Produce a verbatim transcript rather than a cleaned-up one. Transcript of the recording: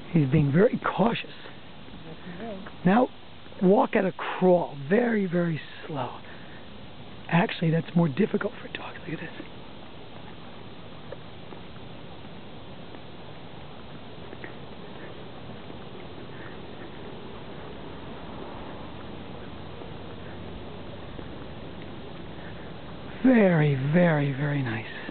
He's being very cautious. Now, walk at a crawl. Very, very slow. Actually, that's more difficult for dogs. Look at this. Very, very, very nice.